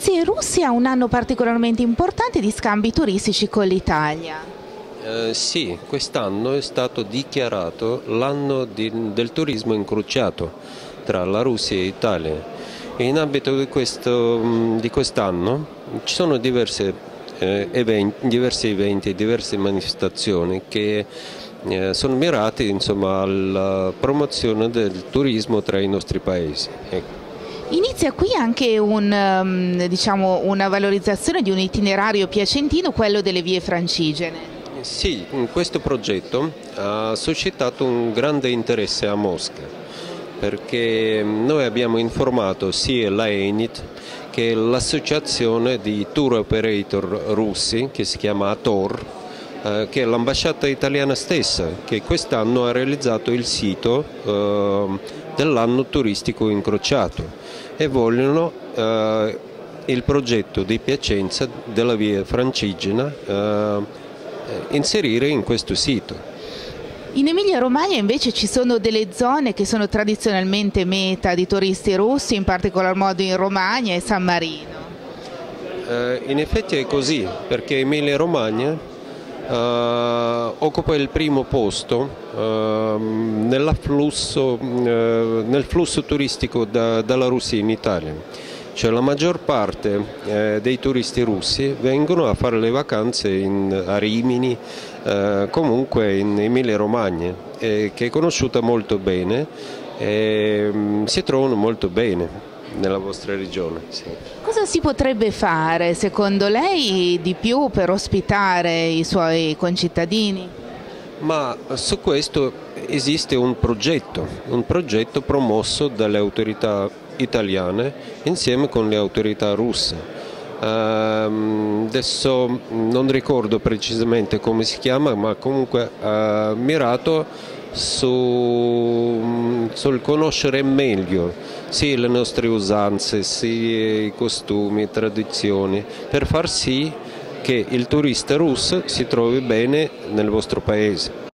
Sì, Russia ha un anno particolarmente importante di scambi turistici con l'Italia. Sì, quest'anno è stato dichiarato l'anno del turismo incrociato tra la Russia e l'Italia. In ambito di quest'anno ci sono diversi eventi, diverse manifestazioni che sono mirati, insomma, alla promozione del turismo tra i nostri paesi. Ecco. Inizia qui anche una valorizzazione di un itinerario piacentino, quello delle vie francigene. Sì, questo progetto ha suscitato un grande interesse a Mosca, perché noi abbiamo informato sia la Enit che l'associazione di tour operator russi, che si chiama ATOR, che è l'ambasciata italiana stessa, che quest'anno ha realizzato il sito dell'anno turistico incrociato e vogliono il progetto di Piacenza della via francigena inserire in questo sito. In Emilia-Romagna invece ci sono delle zone che sono tradizionalmente meta di turisti russi, in particolar modo in Romagna e San Marino. In effetti è così, perché Emilia-Romagna occupa il primo posto nel flusso turistico dalla Russia in Italia. Cioè la maggior parte dei turisti russi vengono a fare le vacanze a Rimini, comunque in Emilia-Romagna, che è conosciuta molto bene e si trovano molto bene nella vostra regione. Sì. Cosa si potrebbe fare secondo lei di più per ospitare i suoi concittadini? Ma su questo esiste un progetto promosso dalle autorità italiane insieme con le autorità russe. Adesso non ricordo precisamente come si chiama, ma comunque mirato sul conoscere meglio sia le nostre usanze, sia i costumi, tradizioni, per far sì che il turista russo si trovi bene nel vostro paese.